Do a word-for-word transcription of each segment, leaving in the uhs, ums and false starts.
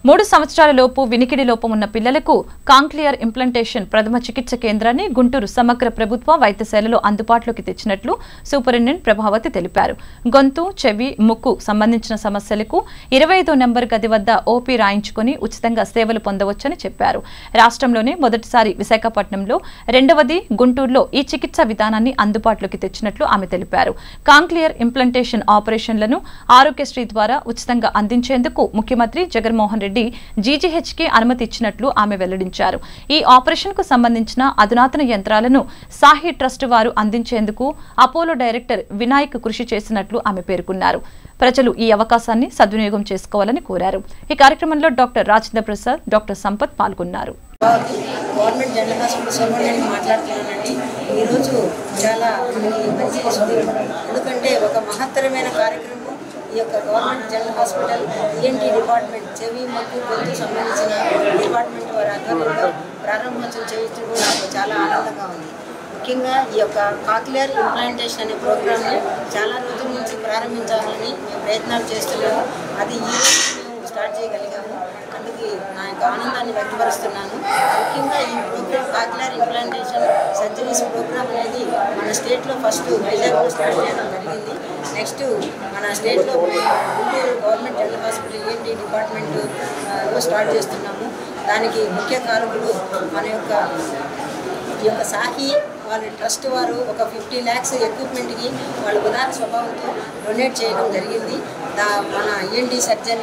మూడు సంవత్సరాల లోపు వినికిడి లోపం ఉన్న పిల్లలకు కాంక్లియర్ ఇంప్లాంటేషన్ ప్రథమ చికిత్స కేంద్రాన్ని గుంటూరు సమగ్ర ప్రభుత్వ వైద్యశాలలో అందుబాటులోకి తెచ్చినట్లు సూపరింటెండెంట్ ప్రభావతి తెలిపారు. గొంతు, చెవి, ముక్కు సంబంధించిన సమస్యలకు ఇరవై ఐదో నెంబర్ గది వద్ద ఓపీ రాయించుకుని ఉచితంగా సేవలు పొందవచ్చని చెప్పారు. రాష్ట్రంలోనే మొదటిసారి విశాఖపట్నంలో, రెండవది గుంటూరులో ఈ చికిత్స విధానాన్ని అందుబాటులోకి తెచ్చినట్లు ఆమె తెలిపారు. కాంక్లియర్ ఇంప్లాంటేషన్ ఆపరేషన్లను ఆరోగ్యశ్రీ ద్వారా ఉచితంగా అందించేందుకు ముఖ్యమంత్రి జగన్మోహన్ రెడ్డి జీజీహెచ్ కి అనుమతి ఇచ్చినట్లు ఆమె వెల్లడించారు. ఈ ఆపరేషన్ కు సంబంధించిన అధునాతన యంత్రాలను సాహి ట్రస్ట్ వారు అందించేందుకు అపోలో డైరెక్టర్ వినాయక్ కృషి చేసినట్లు ఆమె పేర్కొన్నారు. ప్రజలు ఈ అవకాశాన్ని సద్వినియోగం చేసుకోవాలని కోరారు. ఈ కార్యక్రమంలో డాక్టర్ రాజేంద్ర ప్రసాద్, డాక్టర్ సంపత్ పాల్గొన్నారు. గవర్నమెంట్ జనరల్ హాస్పిటల్ సూపరింటెండెంట్ మాట్లాడుతున్నానండి. ఈరోజు చాలా మంచి శుభం, ఎందుకంటే ఒక మహత్తరమైన కార్యక్రమం ఈ యొక్క government general hospital ENT department చెవి, ముక్కు, గొంతు సంబంధించిన డిపార్ట్మెంట్ వారి ఆధ్వర్యంలో ప్రారంభోత్సవం చేయించడం నాకు చాలా ఆనందంగా ఉంది. ముఖ్యంగా ఈ యొక్క కాక్లియర్ ఇంప్లాంటేషన్ అనే ప్రోగ్రామ్ని చాలా రోజుల నుంచి ప్రారంభించాలని మేము ప్రయత్నాలు చేస్తున్నాము. అది ఈ రోజు మేము స్టార్ట్ చేయగలిగాము. అందుకు నా యొక్క ఆనందాన్ని వ్యక్తపరుస్తున్నాను. ముఖ్యంగా ఈ programme cochlear implantation surgeries programme అనేది మన స్టేట్లో ఫస్ట్ వైజాగ్లో స్టార్ట్ చేయడం జరిగింది. నెక్స్ట్ మన స్టేట్లో Guntur government general hospital ENT డిపార్ట్మెంట్లో స్టార్ట్ చేస్తున్నాము. దానికి ముఖ్య కారకులు మన యొక్క ఈ యొక్క సాహి వాళ్ళ ట్రస్ట్ వారు ఒక ఫిఫ్టీ ల్యాక్స్ ఎక్విప్మెంట్కి వాళ్ళ ఉదార స్వభావంతో డొనేట్ చేయడం జరిగింది. దా మన ENT surgeon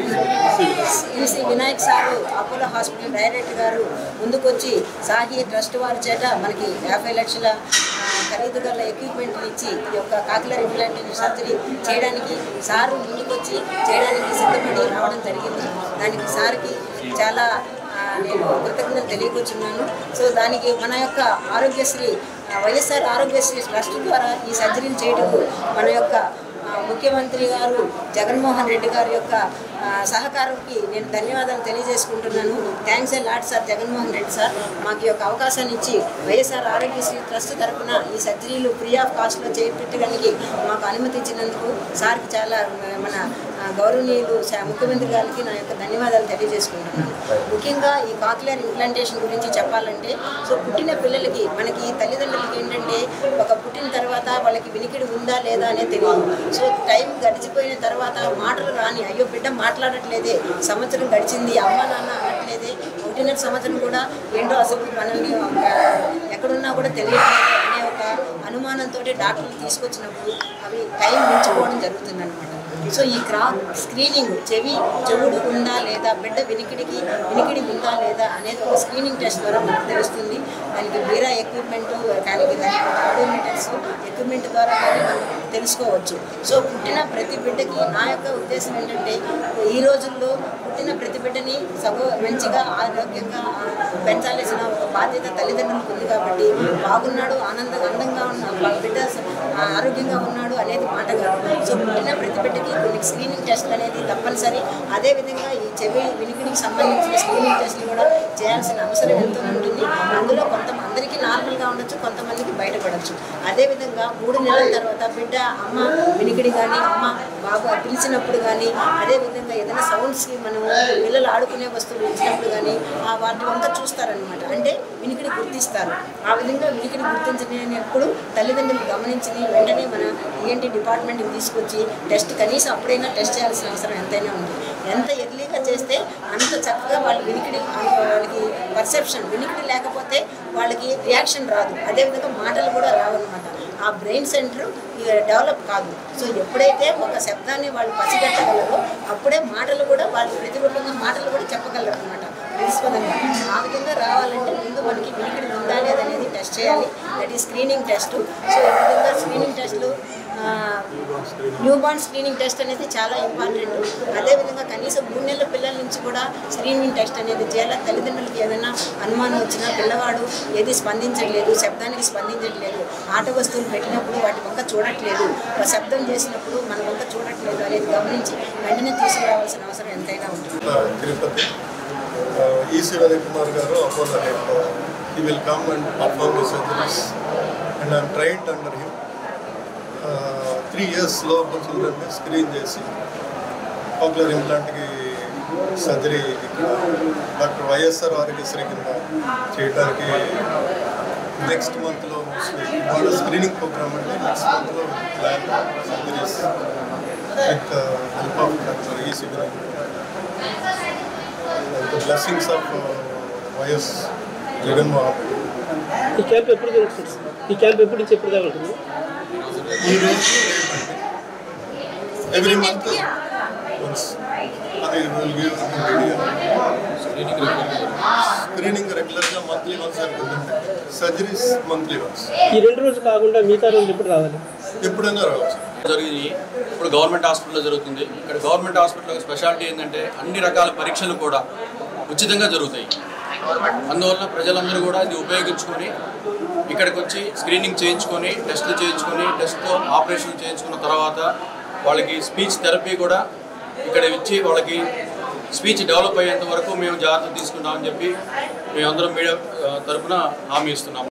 EC Vinayak sir Apollo hospital director గారు ముందుకొచ్చి సాహి ట్రస్ట్ వారి చేత మనకి యాభై లక్షల ఖరీదు గల ఎక్విప్మెంట్ ఇచ్చి ఈ యొక్క కాక్లియర్ ఇంప్లాంటేషన్ సర్జరీ చేయడానికి సారు ముందుకొచ్చి చేయడానికి సిద్ధపడి రావడం జరిగింది. దానికి సార్కి చాలా నేను కృతజ్ఞతలు తెలియకొచ్చున్నాను. సో దానికి మన యొక్క ఆరోగ్యశ్రీ వైఎస్ఆర్ ఆరోగ్యశ్రీ ట్రస్ట్ ద్వారా ఈ సర్జరీలు చేయటకు మన యొక్క ముఖ్యమంత్రి గారు జగన్మోహన్ రెడ్డి గారి యొక్క సహకారంకి నేను ధన్యవాదాలు తెలియజేసుకుంటున్నాను. Thanks a lot sir Jaganmohan Reddy sir. మాకు యొక్క అవకాశాన్ని ఇచ్చి వైఎస్ఆర్ ఆరోగ్యశ్రీ ట్రస్ట్ తరఫున ఈ సర్జరీలు ఫ్రీ ఆఫ్ కాస్ట్లో చేపెట్టడానికి మాకు అనుమతి ఇచ్చినందుకు సార్కి చాలా మన గౌరవనీయులు ముఖ్యమంత్రి గారికి నా యొక్క ధన్యవాదాలు తెలియజేసుకుంటున్నాను. ముఖ్యంగా ఈ కాక్లియర్ ఇంప్లాంటేషన్ గురించి చెప్పాలంటే సో పుట్టిన పిల్లలకి మనకి తల్లిదండ్రులకి ఏంటంటే ఒక పుట్టిన తర్వాత వాళ్ళకి వినికిడి ఉందా లేదా అనేది తెలియదు. సో టైం గడిచిపోయిన తర్వాత మాటలు రాని అయ్యో బిడ్డ మాట్లాడట్లేదే, సంవత్సరం గడిచింది అమ్మ నాన్న అనట్లేదే, ఒకటిన్నర సంవత్సరం కూడా ఏంటో అసలు మనల్ని ఎక్కడున్నా కూడా తెలియట్లేదు అనే ఒక అనుమానంతో డాక్టర్లు తీసుకొచ్చినప్పుడు అవి టైం మించిపోవడం జరుగుతుంది అనమాట. సో ఈ క్రా స్క్రీనింగ్ చెవి చెవుడు ఉందా లేదా, బిడ్డ వినికిడికి వినికిడి ఉందా లేదా అనేది ఒక స్క్రీనింగ్ టెస్ట్ ద్వారా మనకు తెలుస్తుంది. దానికి బీరా ఎక్విప్మెంట్ దానికి దానికి ఆడోమీటర్స్ ఎక్విప్మెంట్ ద్వారా కానీ మనం తెలుసుకోవచ్చు. సో పుట్టిన ప్రతి బిడ్డకి నా యొక్క ఉద్దేశం ఏంటంటే ఈ రోజుల్లో పుట్టిన ప్రతి బిడ్డని సగో మంచిగా ఆరోగ్యంగా పెంచాల్సిన ఒక బాధ్యత తల్లిదండ్రులకు ఉంది. కాబట్టి బాగున్నాడు, ఆనంద అందంగా ఉన్న బిడ్డ ఆరోగ్యంగా ఉన్నాడు అనేది మాట కాదు. సో పుట్టిన ప్రతి బిడ్డకి కొన్ని స్క్రీనింగ్ టెస్ట్లు అనేది తప్పనిసరి. అదేవిధంగా ఈ చెవి వినికిడికి సంబంధించిన స్క్రీనింగ్ టెస్ట్లు కూడా చేయాల్సిన అవసరం ఎంతో ఉంటుంది. అందులో కొంత అందరికీ నార్మల్గా ఉండొచ్చు, కొంతమందికి బయటపడవచ్చు. అదేవిధంగా మూడు నెలల తర్వాత బిడ్డ అమ్మ వినికిడి కానీ అమ్మ బాబు పిలిచినప్పుడు కానీ, అదేవిధంగా ఏదైనా సౌండ్స్కి మనం పిల్లలు ఆడుకునే వస్తువులు ఇచ్చినప్పుడు కానీ వాటి వంక చూస్తారనమాట. అంటే వినికిడి గుర్తిస్తారు. ఆ విధంగా వినికిడి గుర్తించినప్పుడు తల్లిదండ్రులు గమనించి వెంటనే మన ఈఎన్టీ డిపార్ట్మెంట్కి తీసుకొచ్చి టెస్ట్ కనీసం అప్పుడైనా టెస్ట్ చేయాల్సిన అవసరం ఎంతైనా ఉంది. ఎంత ఎర్లీగా చేస్తే అంత చక్కగా వాళ్ళ వినికిడి వాళ్ళకి పర్సెప్షన్ వినికిడి లేకపోతే వాళ్ళకి రియాక్షన్ రాదు. అదేవిధంగా మాటలు కూడా రావన్నమాట. ఆ బ్రెయిన్ సెంటర్ డెవలప్ కాదు. సో ఎప్పుడైతే ఒక శబ్దాన్ని వాళ్ళు పసిగట్టగలరో అప్పుడే మాటలు కూడా వాళ్ళు ప్రతిరూపంగా మాటలు కూడా చెప్పగలరు అనమాట నిలుసుపదంగా. ఆ విధంగా రావాలంటే ముందు మనకి వినికిడి ఉందా లేదనేది టెస్ట్ చేయాలి. దట్ ఈ స్క్రీనింగ్ టెస్ట్. సో ఈ విధంగా స్క్రీనింగ్ టెస్ట్లు న్యూ బార్న్ స్క్రీనింగ్ టెస్ట్ అనేది చాలా ఇంపార్టెంట్. అదేవిధంగా కనీసం మూడు నెలల పిల్లల నుంచి కూడా స్క్రీనింగ్ టెస్ట్ అనేది చేయాలి. తల్లిదండ్రులకి ఏదైనా అనుమానం వచ్చినా పిల్లవాడు ఏది స్పందించట్లేదు, శబ్దానికి స్పందించట్లేదు, ఆట వస్తువులు పెట్టినప్పుడు వాటి వంక చూడట్లేదు, శబ్దం చేసినప్పుడు మన వంక చూడట్లేదు అనేది గమనించి వెంటనే తీసుకురావాల్సిన అవసరం ఎంతైనా ఉంటుంది. తిరుపతి ఈసీ వినయ్ కుమార్ గారు Apollo he will come and perform the surgeries and I am trained under him. Three years లోపల చిల్డ్రన్ని స్క్రీన్ చేసి కాక్లియర్ ఇంప్లాంట్కి సర్జరీ ఇక్కడ డాక్టర్ వైఎస్ఆర్ ఆరోగ్యశ్రీ కింద చేయడానికి నెక్స్ట్ మంత్లో వాళ్ళ స్క్రీనింగ్ ప్రోగ్రామ్ అంటే నెక్స్ట్ మంత్లో plan surgeries with help of doctor E civil the blessings of YS Jaganmohan. ఈ క్యాంప్ ఎప్పుడు జరుగుతుంది? ఈ క్యాంప్ ఎప్పుడు నుంచి ఎప్పుడు దాకా ఉంటుంది? ఈరోజు ఎవ్రీ మంత్ అది స్క్రీనింగ్ రెగ్యులర్గా మంత్లీ వన్స్ జరుగుతుంది, సర్జరీస్ మంత్లీ వన్స్. ఈ రెండు రోజులు కాకుండా మిగతా రోజులు ఎప్పుడు రావాలి? ఎప్పుడైనా రావచ్చు. జరిగింది ఇప్పుడు గవర్నమెంట్ హాస్పిటల్లో జరుగుతుంది. ఇక్కడ గవర్నమెంట్ హాస్పిటల్లో స్పెషాలిటీ ఏంటంటే అన్ని రకాల పరీక్షలు కూడా ఉచితంగా జరుగుతాయి. అందువల్ల ప్రజలందరూ కూడా ఇది ఉపయోగించుకొని ఇక్కడికి వచ్చి స్క్రీనింగ్ చేయించుకొని టెస్టులు చేయించుకొని టెస్ట్ ఆపరేషన్ చేయించుకున్న తర్వాత వాళ్ళకి స్పీచ్ థెరపీ కూడా ఇక్కడ ఇచ్చి వాళ్ళకి స్పీచ్ డెవలప్ అయ్యేంత వరకు మేము జాగ్రత్త తీసుకుంటామని చెప్పి మేమందరం మీడియా తరఫున హామీ ఇస్తున్నాము.